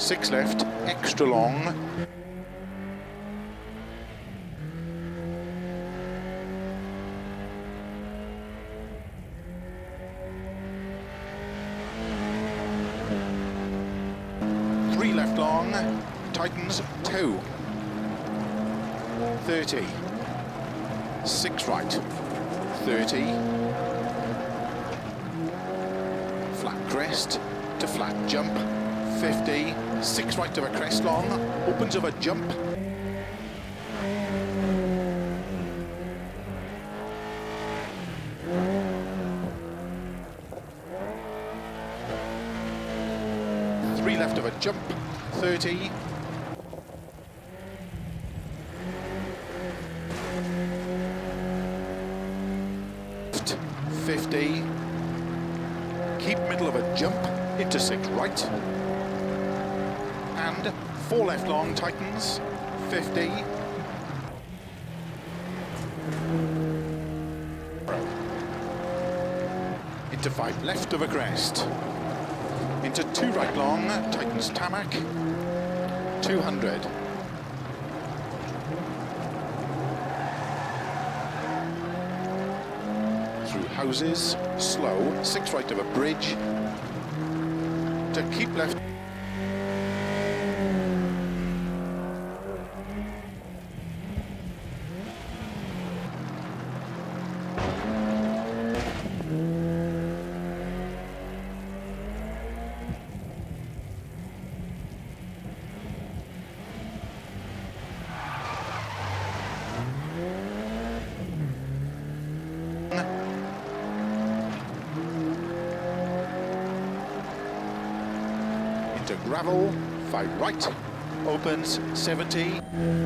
6 left, extra long. Three left long, tightens 2. 30. 6 right, 30. Flat crest to flat jump, 50. 6 right of a crest long, opens of a jump. Three left of a jump, 30. Left, 50. Keep middle of a jump, into 6 right. And 4 left long, tightens, 50. Into 5 left of a crest. Into 2 right long, tightens tarmac, 200. Through houses, slow, 6 right of a bridge. To keep left. Into gravel, 5 right, opens 70.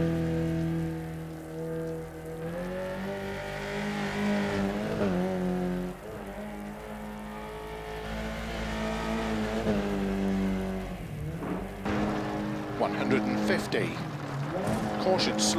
$150. Caution slow.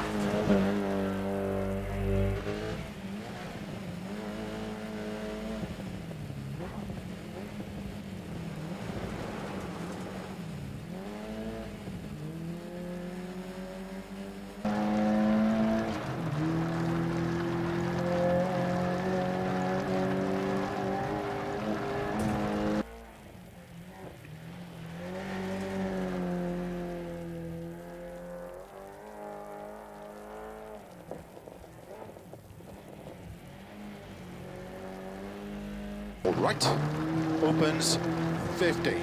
Right, opens 50.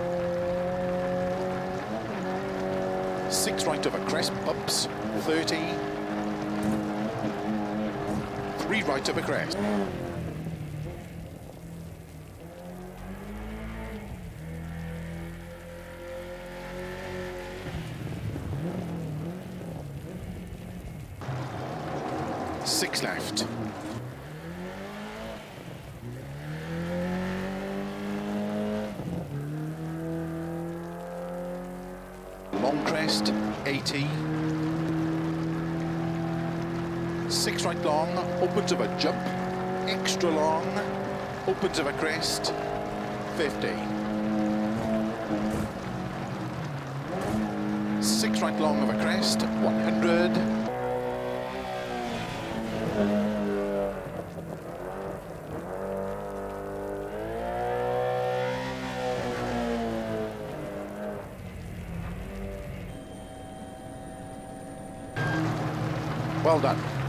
6 right of a crest, bumps 30. 3 right of a crest. Six left. Long crest, 80. 6 right long, opens of a jump, extra long, opens of a crest, 50. 6 right long of a crest, 100. Well done.